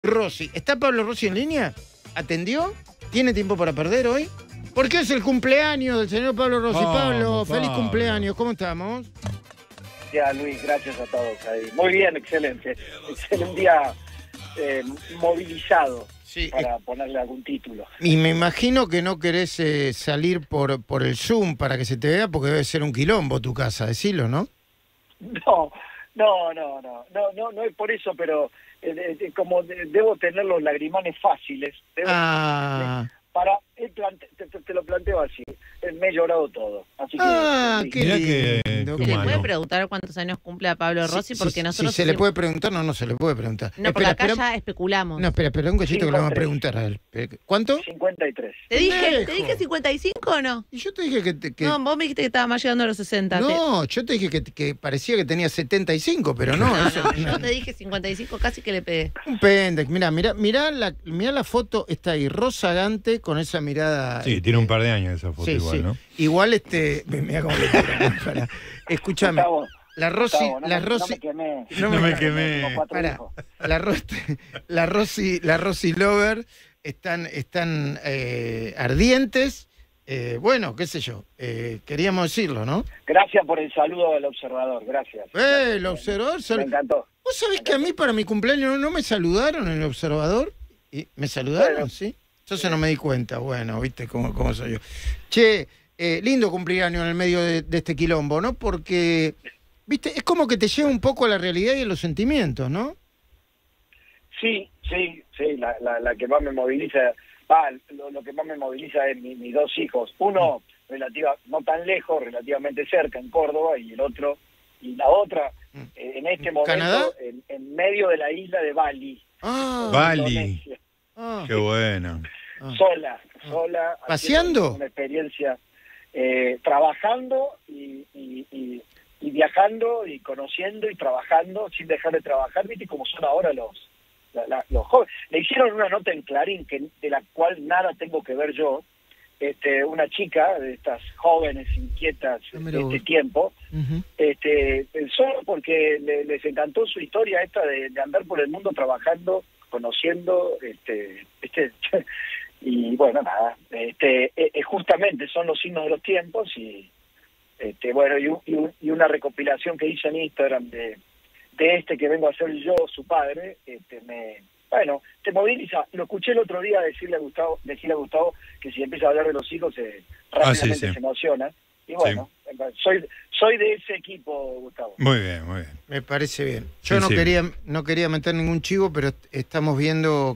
Rossi. ¿Está Pablo Rossi en línea? ¿Atendió? ¿Tiene tiempo para perder hoy? Porque es el cumpleaños del señor Pablo Rossi. Pablo, feliz cumpleaños. ¿Cómo estamos? Ya, Luis, gracias a todos ahí. Muy bien, excelente. Excelente día movilizado, sí, para ponerle algún título. Y me imagino que no querés salir por el Zoom para que se te vea, porque debe ser un quilombo tu casa, decilo, ¿no? No es por eso, pero como debo tener los lagrimanes fáciles, te lo planteo así, me he llorado todo. Así que, qué lindo. ¿Se puede preguntar cuántos años cumple a Pablo Rossi? Porque nosotros... Si se le puede preguntar, no se le puede preguntar. No, porque acá ya especulamos. No, espera un cachito que le vamos a preguntar a él. ¿Cuánto? 53. ¿Te dije 55 o no? Y yo te dije que... No, vos me dijiste que estaba más llegando a los 60. No, yo te dije que parecía que tenía 75, pero no. Yo te dije 55, casi que le pegué. Un pendex. Mirá la foto, está ahí, rozagante, con esa mirada... Sí, tiene un par de años esa foto igual, ¿no? Igual, mirá cómo le tira. Escúchame. La Rossi... No me quemé. La Rossi Lover están ardientes. Bueno, qué sé yo. Queríamos decirlo, ¿no? Gracias por el saludo del observador, gracias. El observador... Me encantó. ¿Vos sabés que a mí para mi cumpleaños no me saludaron en el observador? ¿Y me saludaron? Bueno. ¿Sí? Entonces no me di cuenta. Bueno, viste cómo soy yo. Che, lindo cumpleaños en el medio de este quilombo, ¿no? Porque, viste, es como que te lleva un poco a la realidad y a los sentimientos, ¿no? Sí, la que más me moviliza, lo que más me moviliza es mis dos hijos. Uno, no tan lejos, relativamente cerca, en Córdoba, y la otra, en este momento, ¿Canadá? En medio de la isla de Bali. Bali. Qué bueno. Sola. ¿Paseando? Una experiencia, trabajando y viajando y conociendo y trabajando sin dejar de trabajar, ¿viste? Como son ahora los jóvenes. Le hicieron una nota en Clarín de la cual nada tengo que ver yo. Una chica de estas jóvenes inquietas de este tiempo, solo porque les encantó su historia esta de andar por el mundo trabajando, conociendo, y bueno, nada, justamente son los signos de los tiempos y una recopilación que hice en Instagram de que vengo a ser yo, su padre, te moviliza. Lo escuché el otro día decirle a Gustavo que si empieza a hablar de los hijos rápidamente se emociona. Y bueno, soy de ese equipo, Gustavo. Muy bien. Me parece bien. Yo no quería meter ningún chivo, pero estamos viendo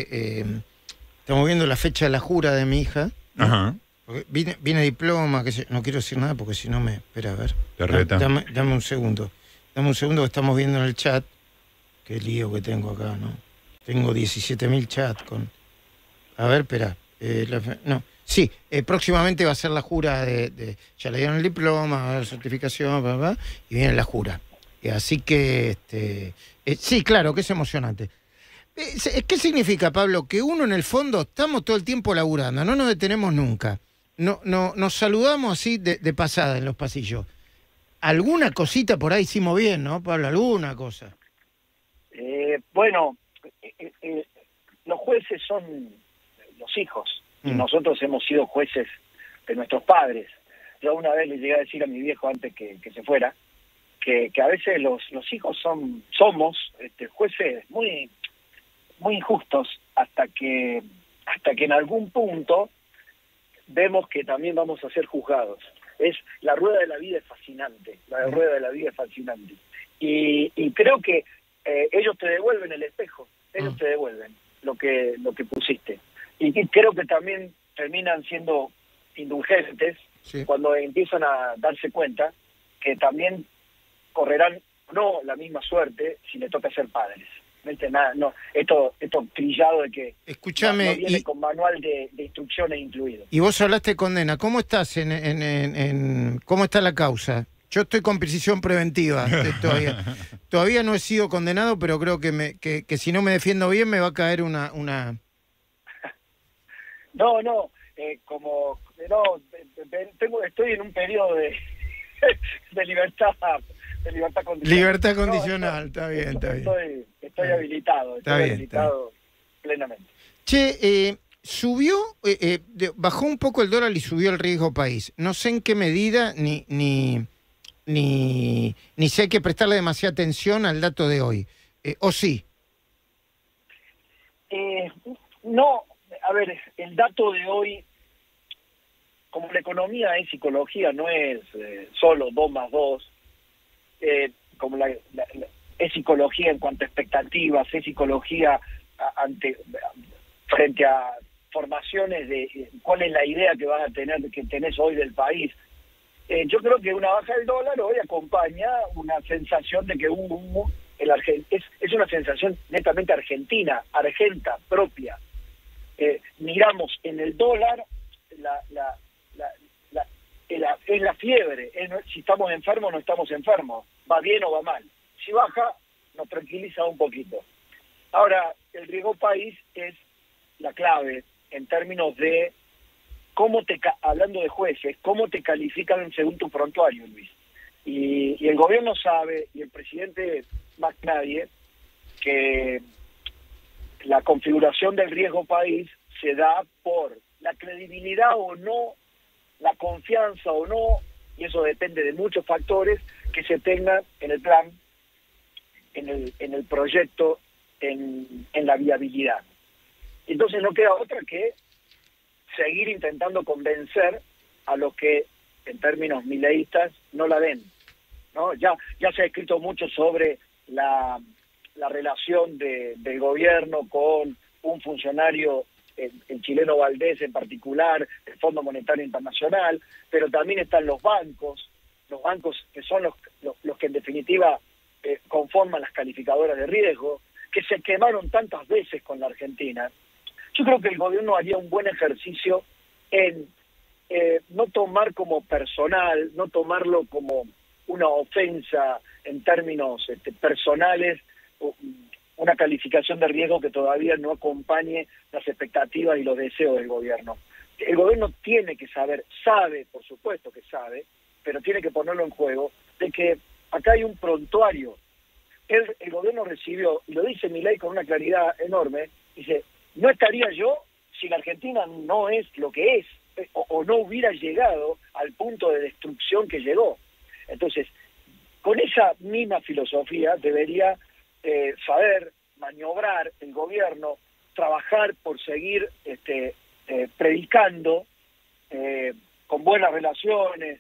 la fecha de la jura de mi hija. Ajá. Porque viene diploma, no quiero decir nada porque si no me... Espera, a ver. Te reta. Dame un segundo. Que estamos viendo en el chat. Qué lío que tengo acá, ¿no? Tengo 17.000 chats con... A ver, espera. Sí, próximamente va a ser la jura ya le dieron el diploma, la certificación, y viene la jura. Así que, sí, claro, que es emocionante. ¿Qué significa, Pablo? Que uno en el fondo estamos todo el tiempo laburando, no nos detenemos nunca. Nos saludamos así de pasada en los pasillos. Alguna cosita por ahí hicimos bien, ¿no, Pablo? ¿Alguna cosa? Los jueces son los hijos, y nosotros hemos sido jueces de nuestros padres. Yo una vez le llegué a decir a mi viejo antes que se fuera, que a veces los hijos somos jueces muy, muy injustos hasta que en algún punto vemos que también vamos a ser juzgados. La rueda de la vida es fascinante, y creo que ellos te devuelven el espejo, te devuelven lo que pusiste, y creo que también terminan siendo indulgentes cuando empiezan a darse cuenta que también correrán no la misma suerte si le toca ser padres. Esto trillado de que escúchame, no viene con manual de instrucciones incluido. Y vos hablaste de condena. ¿Cómo estás cómo está la causa? Yo estoy con prisión preventiva todavía. Todavía no he sido condenado, pero creo que si no me defiendo bien me va a caer una... Estoy en un periodo de libertad de libertad condicional. Libertad condicional, está bien, está bien. Estoy habilitado, habilitado plenamente. Che, bajó un poco el dólar y subió el riesgo país. No sé en qué medida ni si hay que prestarle demasiada atención al dato de hoy. ¿O sí? No, a ver, el dato de hoy, como la economía es psicología, no es solo 2 más 2, como es psicología en cuanto a expectativas, es psicología frente a formaciones de cuál es la idea que vas a tener, que tenés hoy del país. Yo creo que una baja del dólar hoy acompaña una sensación de que es una sensación netamente argenta, propia. Miramos en el dólar es la fiebre, si estamos enfermos o no estamos enfermos, va bien o va mal. Si baja, nos tranquiliza un poquito. Ahora, el riesgo país es la clave en términos de hablando de jueces, cómo te califican según tu prontuario, Luis. Y el gobierno sabe, y el presidente más que nadie, que la configuración del riesgo país se da por la credibilidad o no, la confianza o no, y eso depende de muchos factores que se tengan en el plan, en el proyecto, en la viabilidad. Entonces no queda otra que seguir intentando convencer a los que, en términos mileístas, no la ven, ¿no? Ya se ha escrito mucho sobre la relación del gobierno con un funcionario, el chileno Valdés en particular, el Fondo Monetario Internacional, pero también están los bancos que son los que en definitiva conforman las calificadoras de riesgo, que se quemaron tantas veces con la Argentina. Yo creo que el gobierno haría un buen ejercicio en no tomar como personal, no tomarlo como una ofensa en términos personales, una calificación de riesgo que todavía no acompañe las expectativas y los deseos del gobierno. El gobierno tiene que sabe, por supuesto que sabe, pero tiene que ponerlo en juego, de que acá hay un prontuario. El gobierno recibió, y lo dice Milei con una claridad enorme, dice, no estaría yo si la Argentina no es lo que es, o no hubiera llegado al punto de destrucción que llegó. Entonces, con esa misma filosofía debería saber maniobrar el gobierno, trabajar por seguir predicando con buenas relaciones,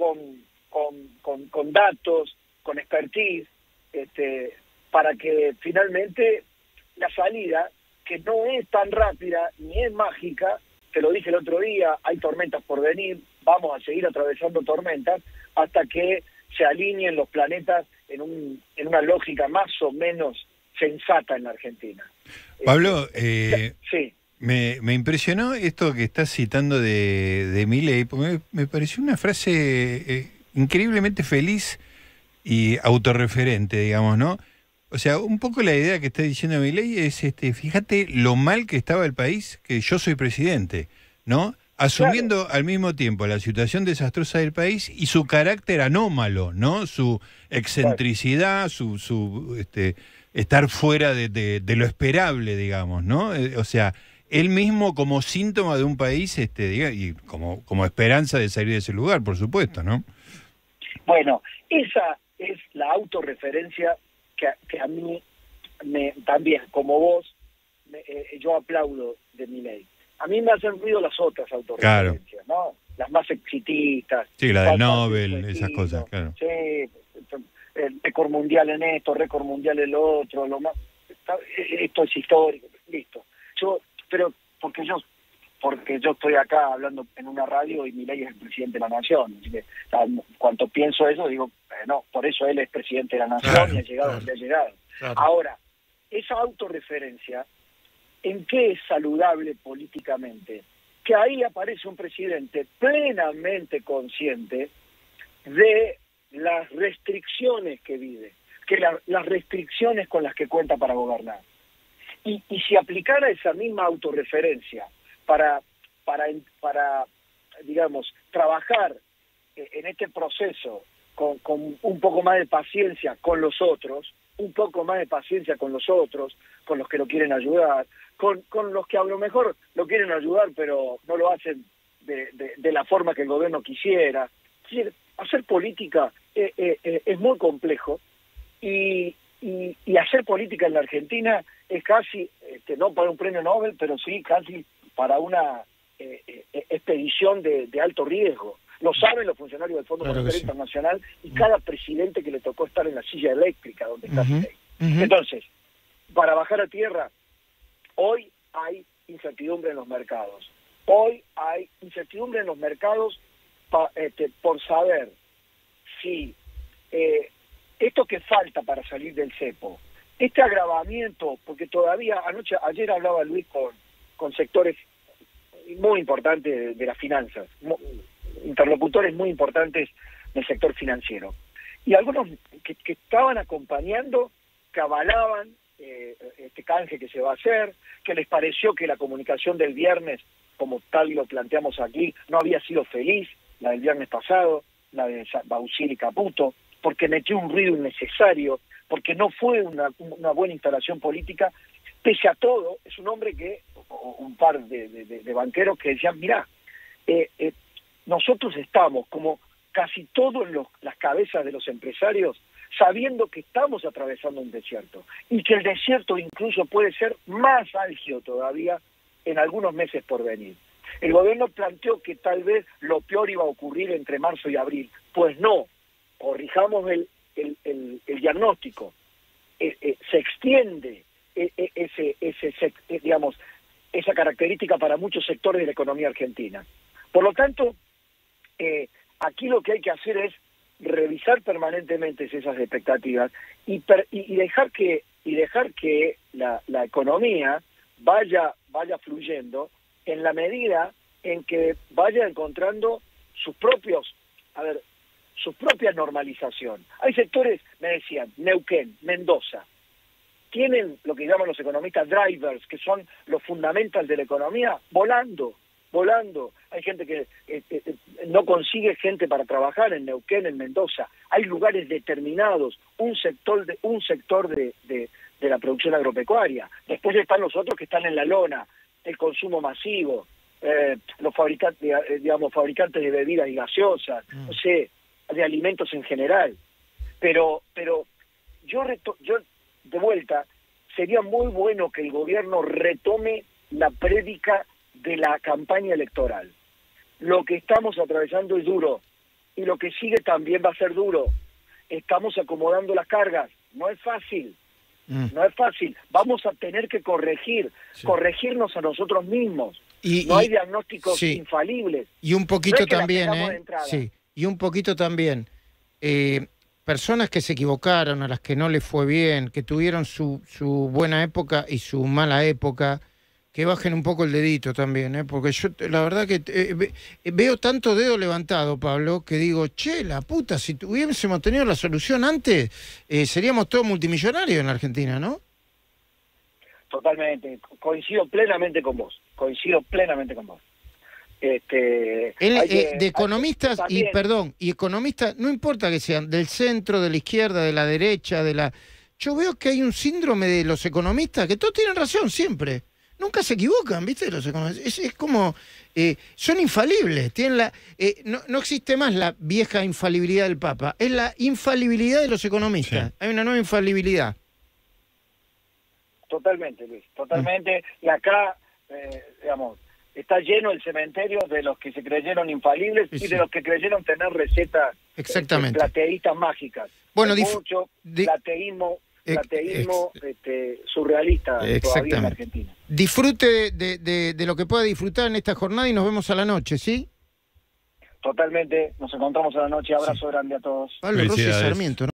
con datos, con expertise, para que finalmente la salida, que no es tan rápida ni es mágica, te lo dije el otro día, hay tormentas por venir, vamos a seguir atravesando tormentas hasta que se alineen los planetas en una lógica más o menos sensata en la Argentina. Pablo, sí. Me impresionó esto que estás citando de Milei, porque me pareció una frase increíblemente feliz y autorreferente, digamos, ¿no? O sea, un poco la idea que está diciendo Milei es, fíjate lo mal que estaba el país, que yo soy presidente, ¿no? Asumiendo al mismo tiempo la situación desastrosa del país y su carácter anómalo, ¿no? Su excentricidad, su estar fuera de lo esperable, digamos, ¿no? O sea, él mismo como síntoma de un país, y como esperanza de salir de ese lugar, por supuesto, ¿no? Bueno, esa es la autorreferencia que a mí también, como vos, yo aplaudo de Milei. A mí me hacen ruido las otras autorreferencias, claro, ¿no? Las más exitistas. Sí, la del Nobel, esas cosas, claro. Sí, el récord mundial en esto, récord mundial en lo otro, esto es histórico, listo. Pero porque yo estoy acá hablando en una radio y Milei es el presidente de la nación, así que cuando pienso eso digo, no, por eso él es presidente de la nación, claro, y ha llegado donde ha llegado. Claro. Ahora, esa autorreferencia, ¿en qué es saludable políticamente? Que ahí aparece un presidente plenamente consciente de las restricciones que vive, que las restricciones con las que cuenta para gobernar. Y si aplicara esa misma autorreferencia para digamos, trabajar en este proceso con un poco más de paciencia con los otros, un poco más de paciencia con los otros, con los que lo quieren ayudar, con los que a lo mejor lo quieren ayudar pero no lo hacen de la forma que el gobierno quisiera. Es decir, hacer política es muy complejo y hacer política en la Argentina es casi, no para un premio Nobel, pero sí casi para una expedición de alto riesgo. Lo saben los funcionarios del Fondo Monetario Internacional y cada presidente que le tocó estar en la silla eléctrica donde está Milei. Entonces, para bajar a tierra, hoy hay incertidumbre en los mercados. Hoy hay incertidumbre en los mercados por saber si esto que falta para salir del cepo, este agravamiento, porque todavía ayer hablaba Luis con sectores muy importantes de las finanzas, interlocutores muy importantes del sector financiero, y algunos que estaban acompañando, que avalaban este canje que se va a hacer, que les pareció que la comunicación del viernes, como tal lo planteamos aquí, no había sido feliz, la del viernes pasado, la de Bausili y Caputo, porque metió un ruido innecesario, porque no fue una buena instalación política. Pese a todo, es un hombre que, o un par de banqueros que decían, mirá, nosotros estamos, como casi todas las cabezas de los empresarios, sabiendo que estamos atravesando un desierto, y que el desierto incluso puede ser más álgido todavía en algunos meses por venir. El gobierno planteó que tal vez lo peor iba a ocurrir entre marzo y abril. Pues no, corrijamos el diagnóstico. Se extiende esa característica para muchos sectores de la economía argentina. Por lo tanto, aquí lo que hay que hacer es revisar permanentemente esas expectativas y dejar que la economía vaya fluyendo en la medida en que vaya encontrando su propia normalización. Hay sectores, me decían, Neuquén, Mendoza, tienen lo que llaman los economistas drivers, que son los fundamentals de la economía, volando. Hay gente que no consigue gente para trabajar en Neuquén, en Mendoza. Hay lugares determinados, un sector de la producción agropecuaria. Después están los otros que están en la lona, el consumo masivo, los fabricantes de bebidas y gaseosas, no sé, de alimentos en general. Pero yo de vuelta, sería muy bueno que el gobierno retome la prédica de la campaña electoral. Lo que estamos atravesando es duro y lo que sigue también va a ser duro. Estamos acomodando las cargas, no es fácil. No es fácil, vamos a tener que corregirnos a nosotros mismos. No hay diagnósticos infalibles. Y un poquito también, y un poquito también, personas que se equivocaron, a las que no les fue bien, que tuvieron su buena época y su mala época, que bajen un poco el dedito también, porque yo la verdad que veo tanto dedo levantado, Pablo, que digo, che, la puta, si hubiésemos tenido la solución antes, seríamos todos multimillonarios en la Argentina, ¿no? Totalmente, coincido plenamente con vos. De economistas, y economistas, no importa que sean del centro, de la izquierda, de la derecha, yo veo que hay un síndrome de los economistas, que todos tienen razón siempre. Nunca se equivocan, ¿viste? Los economistas. Es como, son infalibles. No existe más la vieja infalibilidad del Papa. Es la infalibilidad de los economistas. Sí. Hay una nueva infalibilidad. Totalmente, Luis. Totalmente. Y acá, está lleno el cementerio de los que se creyeron infalibles y de los que creyeron tener recetas plateístas mágicas. Bueno, mucho plateísmo surrealista todavía en Argentina. Disfrute de lo que pueda disfrutar en esta jornada y nos vemos a la noche, ¿sí? Totalmente, nos encontramos a la noche. Abrazo grande a todos. Pablo Rossi Sarmiento, ¿no?